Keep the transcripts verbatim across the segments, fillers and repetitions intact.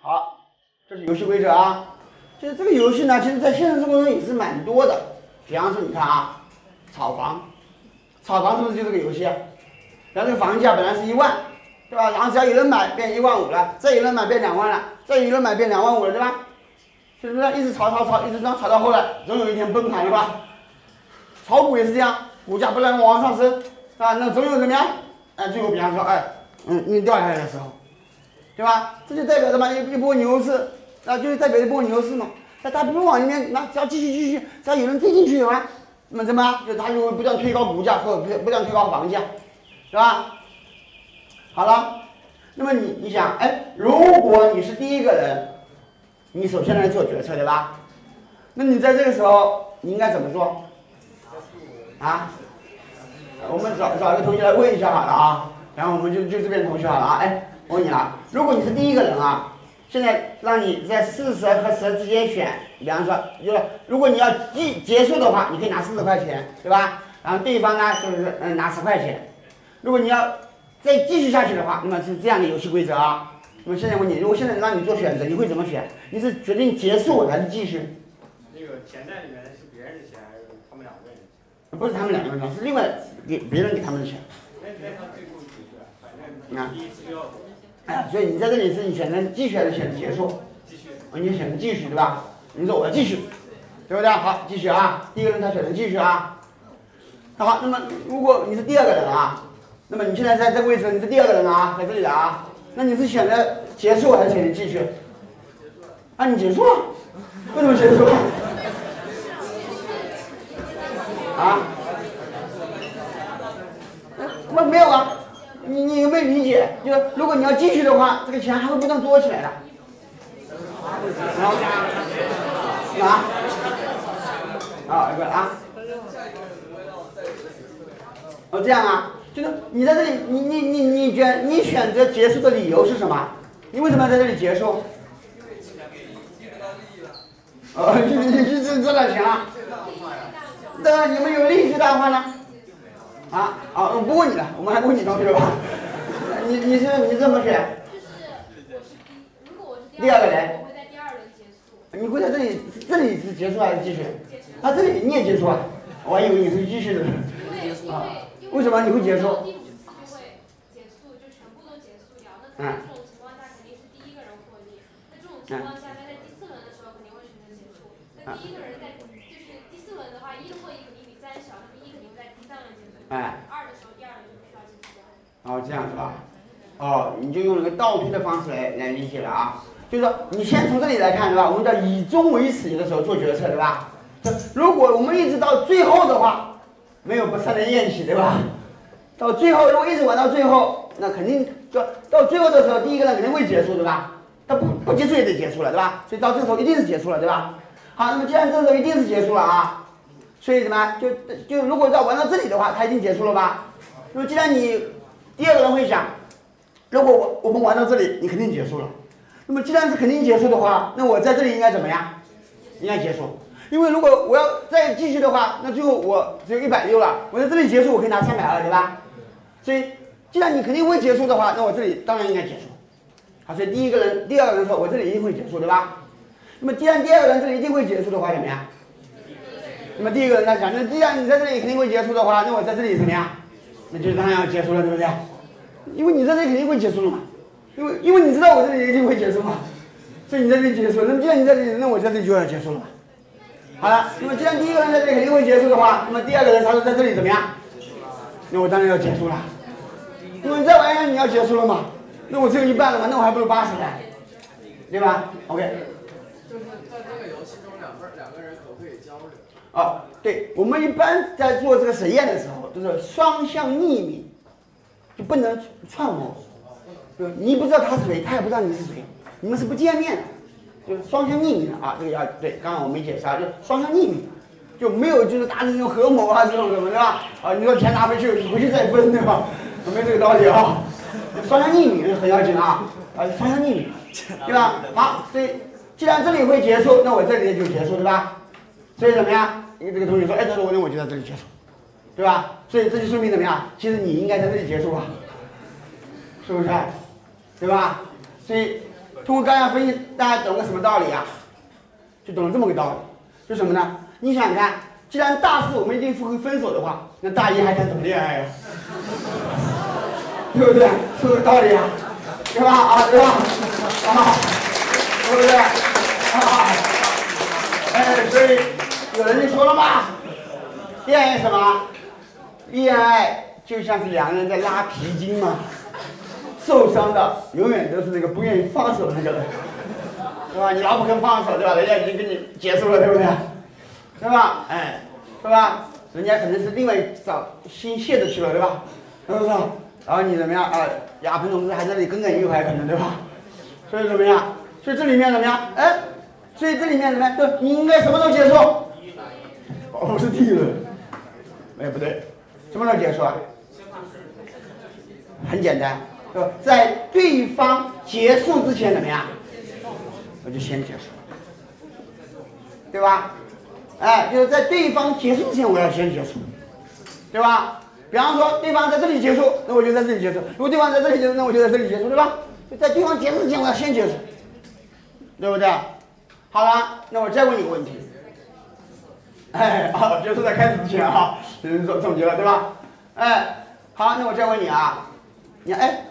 好，这是游戏规则啊。就是这个游戏呢，其实在现实生活中也是蛮多的。比方说，你看啊，炒房，炒房是不是就这个游戏啊？然后这个房价本来是一万，对吧？然后只要有人买，变一万五了，再有人买变两万了，再有人买变两万五了，对吧？是不是一直炒炒炒，一直这样炒到后来，总有一天崩盘了吧？炒股也是这样，股价不断往上升，啊，那总有怎么样？哎，最后比方说，哎，嗯，你掉下来的时候，对吧？这就代表什么？一一波牛市，啊，就是代表一波牛市嘛。那它不往里面，那只要继续继续，只要有人追进去的话，那么怎么？就它就会不断推高股价或者不断推高房价，是吧？好了，那么你你想，哎，如果你是第一个人，你首先来做决策，对吧？那你在这个时候，你应该怎么做？啊？我们找找一个同学来问一下好了啊，然后我们就就这边同学好了啊，哎，我问你啊，如果你是第一个人啊。现在让你在四十和十之间选，比方说，就是如果你要结结束的话，你可以拿四十块钱，对吧？然后对方呢就是嗯拿十块钱。如果你要再继续下去的话，那么是这样的游戏规则啊。那么现在问你，如果现在让你做选择，你会怎么选？你是决定结束还是继续？ 那个钱在里面是别人的钱还是他们两个人的钱？ 不是他们两个人的，是另外给别人给他们的钱。 那那他最后几个，反正第一次就要走。 哎，所以你在这里是你选择继续还是选择结束？ 继续。 你选择继续，对吧？你说我要继续，对不对？好，继续啊。第一个人他选择继续啊。好，那么如果你是第二个人啊，那么你现在在这个位置，你是第二个人啊，在这里的啊，那你是选择结束还是选择继续？啊，你结束了？为什么结束？啊？那没有啊。你你有没有理解？就是如果你要继续的话，这个钱还会不断多起来的。啊？啊，一个啊？哦，这样啊？就是你在这里，你你你你选你选择结束的理由是什么？你为什么要在这里结束？哦，你你你挣挣点钱了？当然，你们有利益最大化呢？啊，啊，不问你了，我们还问你同学吧。你你是你怎么选？ 就是我是第，如果我是第二个人， 我会在第二轮结束。 你会在这里，这里是结束还是继续？啊，这里你也结束啊？我还以为你是继续的。 因为因为为什么你会结束？ 第五次就会结束，就全部都结束掉。那在这种情况下，肯定是第一个人获利。那这种情况下，他在第四轮的时候肯定会选择结束。那第一个人在就是第四轮的话，一的获益肯定比三小，那么一肯定会在第三轮结束。 哎。 二的时候，第二轮就不需要结束掉。 哦，这样是吧？哦，你就用了个倒推的方式来来理解了啊，就是说你先从这里来看，对吧？我们叫以终为始，有的时候做决策，对吧？如果我们一直到最后的话，没有不散的宴席，对吧？到最后如果一直玩到最后，那肯定就到最后的时候，第一个人肯定会结束，对吧？他不不结束也得结束了，对吧？所以到这时候一定是结束了，对吧？好，那么既然这时候一定是结束了啊，所以什么？就就如果要玩到这里的话，它一定结束了吧？那么既然你第二个人会想。如果我我们玩到这里，你肯定结束了。那么既然是肯定结束的话，那我在这里应该怎么样？应该结束。因为如果我要再继续的话，那最后我只有一百六了。我在这里结束，我可以拿三百二，对吧？所以既然你肯定会结束的话，那我这里当然应该结束。好，所以第一个人、第二个人说，我这里一定会结束，对吧？那么既然第二个人这里一定会结束的话，怎么样？那么第一个人他想，那既然你在这里肯定会结束的话，那我在这里怎么样？那就当然要结束了，对不对？因为你在这里肯定会结束了嘛，因为因为你知道我这里一定会结束嘛，所以你在这里结束。那么既然你在这里，那我在这里就要结束了嘛。好了，那么既然第一个人在这里肯定会结束的话，那么第二个人他说在这里怎么样？那我当然要结束了，因为再玩一下你要结束了嘛，那我只有一半了嘛，那我还不如八十呢，对吧 ？OK。 就是在这个游戏中，两个两个人可不可以交流？ 哦，对，我们一般在做这个实验的时候，就是双向匿名。就不能串谋，就你不知道他是谁，他也不知道你是谁，你们是不见面的，就双向匿名的啊，这个要对，刚刚我没解释啊，就双向匿名，就没有就是达成这种合谋啊这种什么对吧？啊，你说钱拿回去，你回去再分对吧？没这个道理啊，双向匿名很要紧啊，啊，双向匿名，对吧？好，所以既然这里会结束，那我这里就结束对吧？所以怎么样？因为这个同学说，哎，这个我那我就在这里结束。对吧？所以这就说明怎么样？其实你应该在这里结束吧，是不是？对吧？所以通过刚才分析，大家懂个什么道理啊？就懂了这么个道理，就什么呢？你想想看，既然大四我们一定会分手的话，那大一还想怎么恋爱呀？对不对？是不是道理啊？对吧？啊，对吧？啊，对不对？啊，哎，所以有人就说了嘛，恋爱什么？恋爱就像是两个人在拉皮筋嘛，受伤的永远都是那个不愿意放手的那个人，对吧？你老不肯放手，对吧？人家已经跟你结束了，对不对？对吧？哎，对吧？人家可能是另外找新谢的去了，对吧？是不是？然后你怎么样啊？亚鹏同志还在那里耿耿于怀，可能对吧？所以怎么样？所以这里面怎么样？哎，所以这里面怎么样？就你应该什么时候结束？哦，不是第一轮，哎，不对，什么时候结束啊？很简单，就在对方结束之前怎么样？我就先结束，对吧？哎，就是在对方结束之前，我要先结束，对吧？比方说，对方在这里结束，那我就在这里结束；如果对方在这里结束，那我就在这里结束，对吧？就在对方结束之前，我要先结束，对不对？好了，那我再问你个问题。哎，好，结束在开始之前啊，总总总结了，对吧？哎，好，那我再问你啊，你看，哎，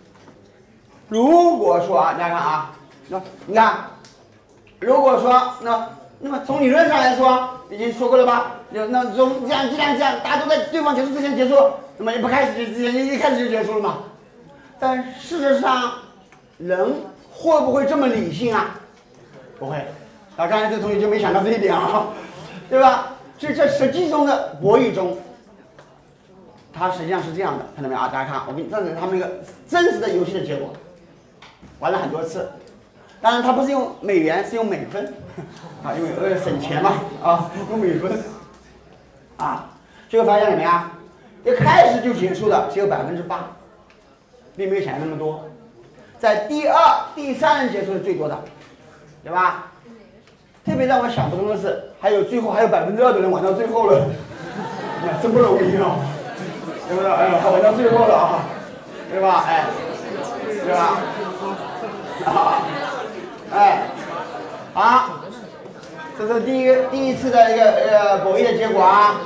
如果说啊，大家看啊，那你看，如果说那。那么从理论上来说，已经说过了吧？就那从这样，既然这样，大家都在对方结束之前结束，那么也不开始之前一开始就结束了嘛？但事实上，人会不会这么理性啊？不会。啊，刚才这同学就没想到这一点啊，对吧？所以在实际中的博弈中，它实际上是这样的，看到没有啊？大家看，我给你这是他们一个真实的游戏的结果，玩了很多次。当然，它不是用美元，是用美分，啊，因为为了省钱嘛，啊，用美分，啊，最后发现怎么样？一开始就结束的只有百分之八，并没有想象那么多，在第二、第三轮结束是最多的，对吧？特别让我想不通的是，还有最后还有百分之二的人玩到最后了，真不容易啊，对不对？哎，玩到最后了啊，对吧？哎，对吧？啊。哎，好，这是第一个第一次的一个呃博弈的结果啊。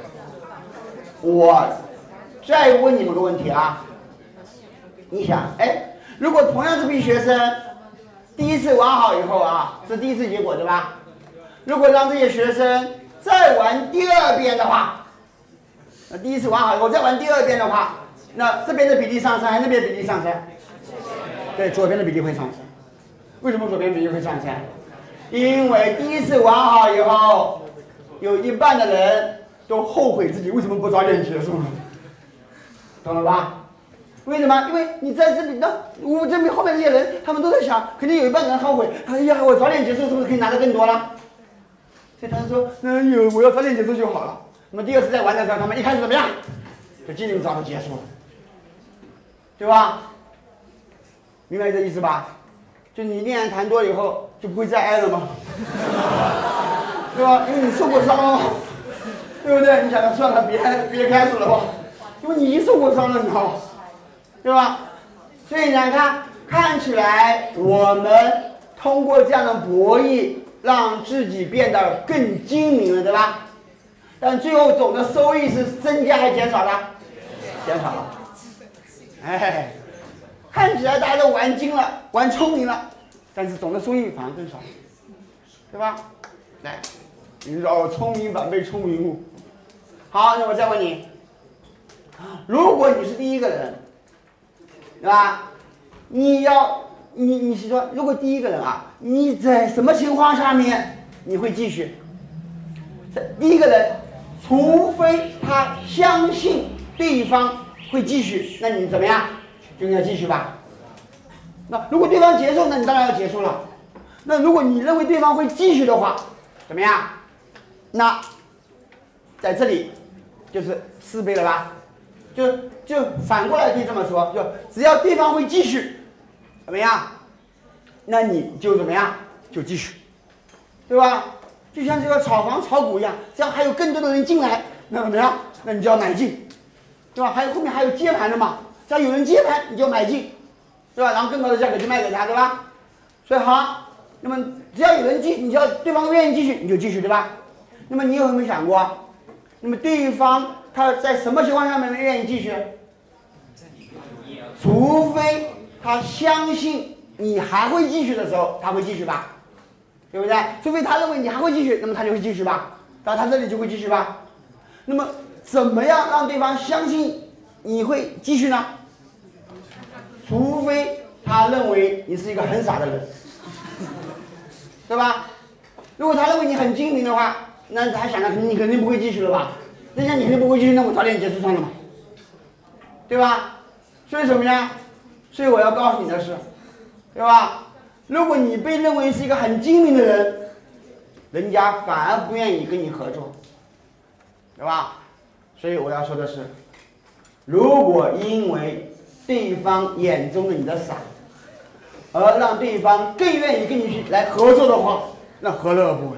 我再问你们个问题啊，你想，哎，如果同样这批学生第一次玩好以后啊，是第一次结果对吧？如果让这些学生再玩第二遍的话，那第一次玩好以后再玩第二遍的话，那这边的比例上升还是那边的比例上升？对，左边的比例会上升。为什么左边比例会上升？因为第一次玩好以后，有一半的人都后悔自己为什么不早点结束，懂了吧？为什么？因为你在这里，那我这边后面这些人，他们都在想，肯定有一半人后悔，哎呀，我早点结束是不是可以拿得更多了？所以他说，那有我要早点结束就好了。那么第二次再玩的时候，他们一开始怎么样？就尽力早点结束了，对吧？明白这意思吧？就你恋爱谈多以后就不会再爱了吗？对吧？因为你受过伤了嘛，对不对？你想算了，别别开始了吧，因为你已经受过伤了，你知道吗？对吧？所以你看，看起来我们通过这样的博弈，让自己变得更精明了，对吧？但最后总的收益是增加还是减少的？减少了。哎。看起来大家都玩精了，玩聪明了，但是总的收益反而更少，对吧？来，你说聪明反被聪明误。好，那我再问你，如果你是第一个人，对吧？你要你你是说，如果第一个人啊，你在什么情况下面你会继续？第一个人，除非他相信对方会继续，那你怎么样？就应该继续吧。那如果对方结束，那你当然要结束了。那如果你认为对方会继续的话，怎么样？那在这里就是四倍了吧？就就反过来可以这么说，就只要对方会继续，怎么样？那你就怎么样？就继续，对吧？就像这个炒房炒股一样，只要还有更多的人进来，那怎么样？那你就要买进，对吧？还有后面还有接盘的嘛。只要有人接盘，你就买进，对吧？然后更高的价格就卖给他，对吧？ 所以好，那么只要有人继，你只要对方愿意继续，你就继续，对吧？那么你有没有想过，那么对方他在什么情况下面愿意继续？除非他相信你还会继续的时候，他会继续吧，对不对？除非他认为你还会继续，那么他就会继续吧，到他这里就会继续吧。那么怎么样让对方相信你会继续呢？除非他认为你是一个很傻的人，对吧？如果他认为你很精明的话，那他想的你肯定不会继续了吧？那像你肯定不会继续，那我早点结束算了嘛，对吧？所以什么呀？所以我要告诉你的是，对吧？如果你被认为是一个很精明的人，人家反而不愿意跟你合作，对吧？所以我要说的是，如果因为对方眼中的你的傻，而让对方更愿意跟你去来合作的话，那何乐而不为？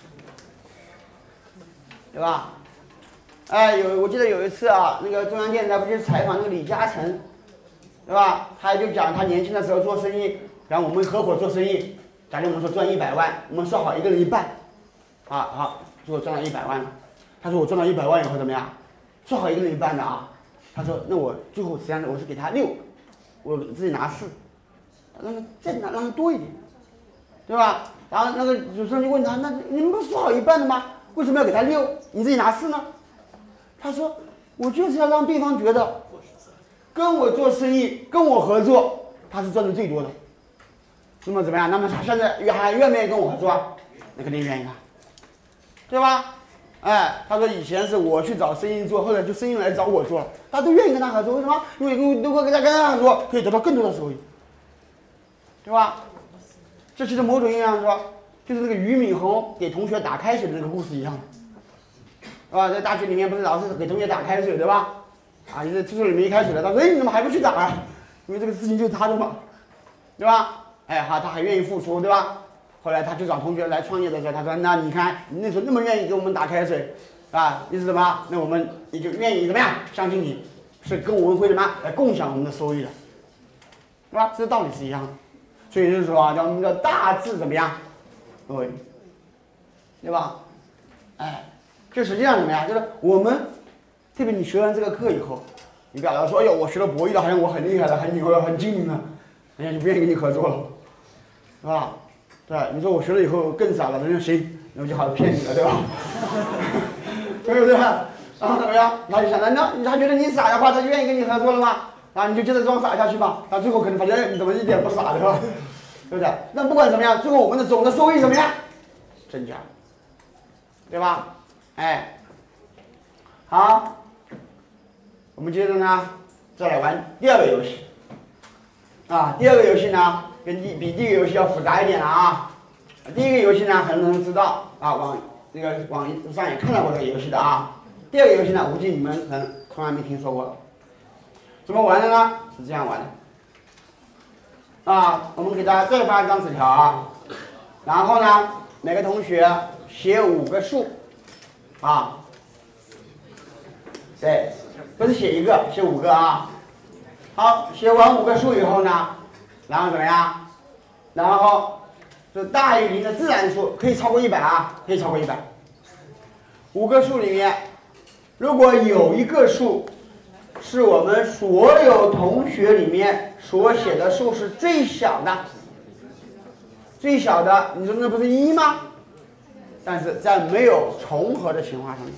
对吧？哎，有我记得有一次啊，那个中央电视台不是采访那个李嘉诚，对吧？他就讲他年轻的时候做生意，然后我们合伙做生意，假如我们说赚一百万，我们说好一个人一半，啊好，说我赚了一百万了。他说我赚了一百万以后怎么样？说好一个人一半的啊。他说那我最后实际上我是给他六，我自己拿四，让他再拿让他多一点，对吧？然后那个主持人就问他，那你们不是说好一半的吗？为什么要给他六？你自己拿四呢？他说我就是要让对方觉得跟我做生意跟我合作他是赚的最多的，那么怎么样？那么他现在还愿不愿意跟我合作啊？那肯定愿意啊，对吧？哎，他说以前是我去找生意做，后来就生意来找我做，大家都愿意跟他合作，为什么？因为如果跟他跟他合作可以得到更多的收益，对吧？这其实某种意义上说就是那个俞敏洪给同学打开水的那个故事一样，是吧？在大学里面不是老师给同学打开水，对吧？啊，你这厕所里面一开水了，他说：“哎，你怎么还不去打啊？”因为这个事情就是他的嘛，对吧？哎，好，他还愿意付出，对吧？后来他去找同学来创业的时候，他说：“那你看，你那时候那么愿意给我们打开水，啊，意思什么？那我们也就愿意怎么样？相信你是跟我们会什么来共享我们的收益的，是吧？这道理是一样的。所以就是说啊，叫我们叫大智怎么样？对，对吧？哎，这实际上怎么样？就是我们。”特别你学完这个课以后，你不要说，哎呦，我学了博弈的，好像我很厉害了，很牛了，很精明了，人家就不愿意跟你合作了，是吧？对，你说我学了以后更傻了，人家行，那我就好骗你了，对吧？对不对？啊，怎么样？他就想，难道他觉得你傻的话，他就愿意跟你合作了吗？啊，你就接着装傻下去吧，到最后可能发现，哎，你怎么一点不傻，对吧？对不对？那不管怎么样，最后我们的总的收益怎么样？增加，对吧？哎，好。我们接着呢，再来玩第二个游戏。啊，第二个游戏呢，跟第比第一个游戏要复杂一点了啊。第一个游戏呢，很多人知道啊，网那个网上也看到过这个游戏的啊。第二个游戏呢，我估计你们可能从来没听说过。怎么玩的呢？是这样玩的。啊，我们给大家再发一张纸条啊，然后呢，每个同学写五个数，啊，对。不是写一个，写五个啊。好，写完五个数以后呢，然后怎么样？然后就大于零的自然数，可以超过一百啊，可以超过一百。五个数里面，如果有一个数是我们所有同学里面所写的数是最小的，最小的，你说那不是一吗？但是在没有重合的情况下面。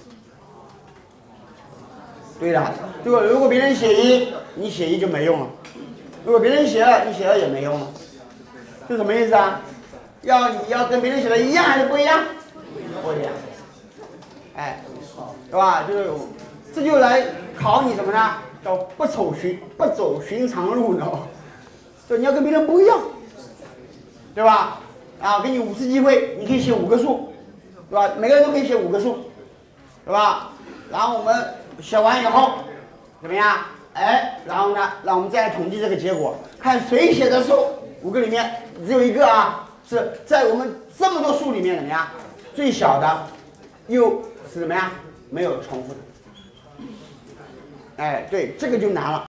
对的，如果如果别人写一，你写一就没用了；如果别人写二，你写二也没用了。是什么意思啊？要你要跟别人写的一样还是不一样？不一样。哎，对吧？就是这就来考你什么呢？叫不走寻不走寻常路，你知道吗？就你要跟别人不一样，对吧？啊，给你五次机会，你可以写五个数，对吧？每个人都可以写五个数，对吧？然后我们写完以后怎么样？哎，然后呢，让我们再来统计这个结果，看谁写的数五个里面只有一个啊，是在我们这么多数里面怎么样？最小的，又是怎么样？没有重复的。哎，对，这个就难了。